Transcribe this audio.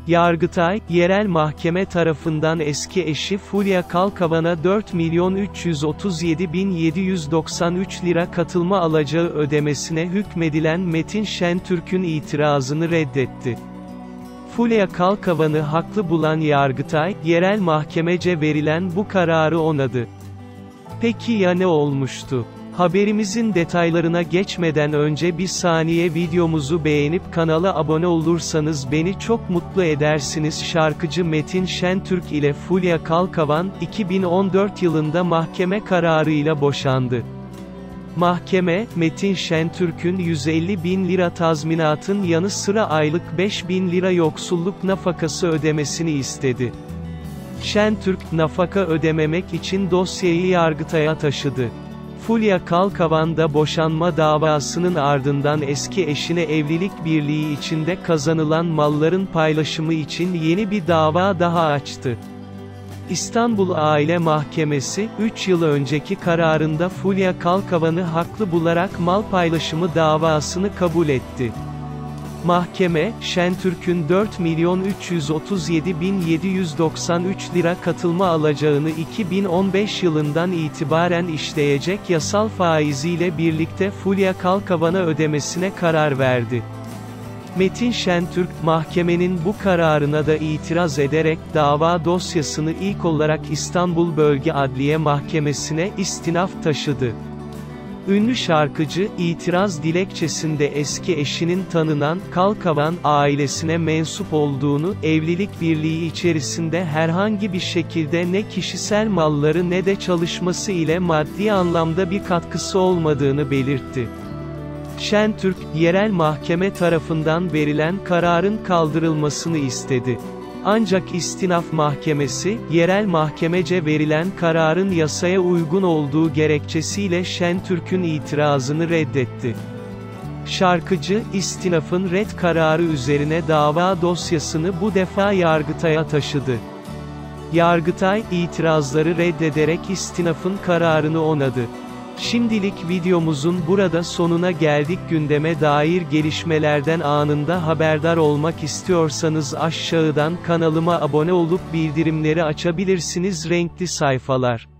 Yargıtay, yerel mahkeme tarafından eski eşi Fulya Kalkavan'a 4.337.793 lira katılma alacağı ödemesine hükmedilen Metin Şentürk'ün itirazını reddetti. Fulya Kalkavan'ı haklı bulan Yargıtay, yerel mahkemece verilen bu kararı onadı. Peki ya ne olmuştu? Haberimizin detaylarına geçmeden önce bir saniye videomuzu beğenip kanala abone olursanız beni çok mutlu edersiniz. Şarkıcı Metin Şentürk ile Fulya Kalkavan, 2014 yılında mahkeme kararıyla boşandı. Mahkeme, Metin Şentürk'ün 150.000 lira tazminatın yanı sıra aylık 5.000 lira yoksulluk nafakası ödemesini istedi. Şentürk, nafaka ödememek için dosyayı Yargıtay'a taşıdı. Fulya Kalkavan da boşanma davasının ardından eski eşine evlilik birliği içinde kazanılan malların paylaşımı için yeni bir dava daha açtı. İstanbul Aile Mahkemesi, 3 yıl önceki kararında Fulya Kalkavan'ı haklı bularak mal paylaşımı davasını kabul etti. Mahkeme, Şentürk'ün 4.337.793 lira katılma alacağını 2015 yılından itibaren işleyecek yasal faiziyle birlikte Fulya Kalkavan'a ödemesine karar verdi. Metin Şentürk, mahkemenin bu kararına da itiraz ederek dava dosyasını ilk olarak İstanbul Bölge Adliye Mahkemesi'ne istinaf taşıdı. Ünlü şarkıcı, itiraz dilekçesinde eski eşinin tanınan Kalkavan ailesine mensup olduğunu, evlilik birliği içerisinde herhangi bir şekilde ne kişisel malları ne de çalışması ile maddi anlamda bir katkısı olmadığını belirtti. Şentürk, yerel mahkeme tarafından verilen kararın kaldırılmasını istedi. Ancak İstinaf Mahkemesi, yerel mahkemece verilen kararın yasaya uygun olduğu gerekçesiyle Şentürk'ün itirazını reddetti. Şarkıcı, istinafın red kararı üzerine dava dosyasını bu defa Yargıtay'a taşıdı. Yargıtay, itirazları reddederek istinafın kararını onadı. Şimdilik videomuzun burada sonuna geldik. Gündeme dair gelişmelerden anında haberdar olmak istiyorsanız aşağıdan kanalıma abone olup bildirimleri açabilirsiniz. Renkli sayfalar.